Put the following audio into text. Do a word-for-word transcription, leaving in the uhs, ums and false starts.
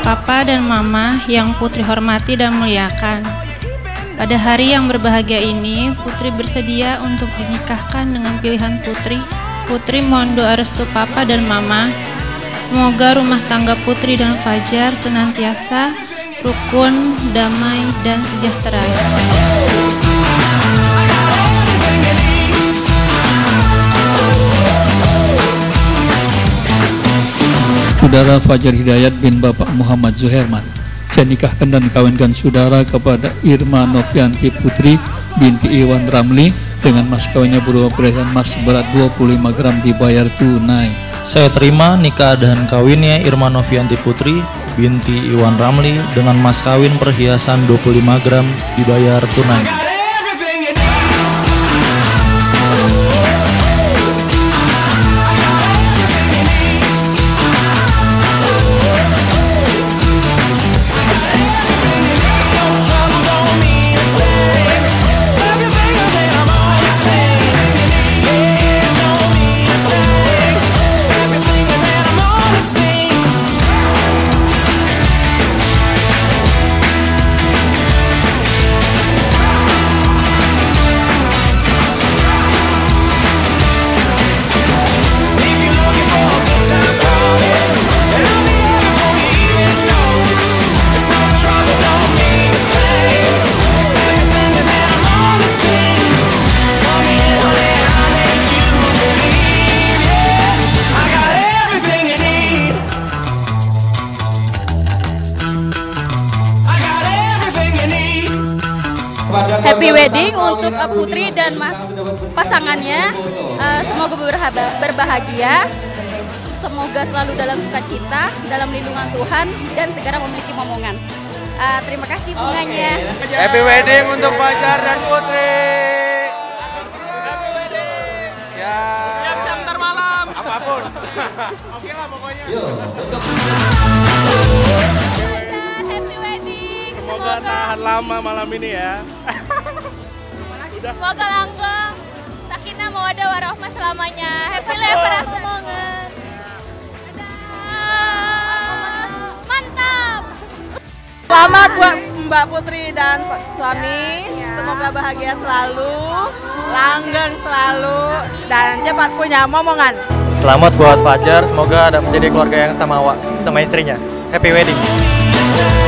Papa dan Mama yang Putri hormati dan muliakan. Pada hari yang berbahagia ini, Putri bersedia untuk dinikahkan dengan pilihan Putri. Putri mohon doa restu Papa dan Mama. Semoga rumah tangga Putri dan Fajar senantiasa rukun, damai, dan sejahtera. Saudara Fajar Hidayat bin Bapak Muhammad Zuherman, saya nikahkan dan kawinkan saudara kepada Irma Novianti Putri binti Iwan Ramli dengan mas kawinnya berupa perhiasan emas seberat dua puluh lima gram dibayar tunai. Saya terima nikah dan kawinnya Irma Novianti Putri binti Iwan Ramli dengan mas kawin perhiasan dua puluh lima gram dibayar tunai. Happy wedding untuk Putri dan Mas pasangannya. Uh, semoga berbahagia, semoga selalu dalam sukacita, dalam lindungan Tuhan, dan segera memiliki momongan. Uh, terima kasih bunganya. Okay. Happy wedding untuk Fajar dan Putri. Ya. Siap-siap ntar malam. Apapun. Oke lah pokoknya. Semoga tahan lama malam ini ya. Semoga langgeng, sakinah mawaddah warahmah selamanya. Happy life momongan. Mantap. Selamat buat Mbak Putri dan suami. Semoga bahagia selalu, langgeng selalu, dan cepat punya momongan. Selamat buat Fajar, semoga ada menjadi keluarga yang sama sama istrinya. Happy wedding.